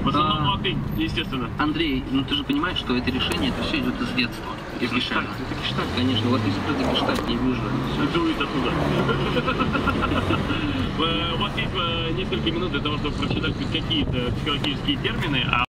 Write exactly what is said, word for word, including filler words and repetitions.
В основном А, латынь, естественно. Андрей, ну ты же понимаешь, что это решение, это все идет из детства. Гештальт, это гештальт. Конечно, латышский это гештальт, не вижу. Дует оттуда. У вас есть несколько минут для того, чтобы прочитать какие-то психологические термины, а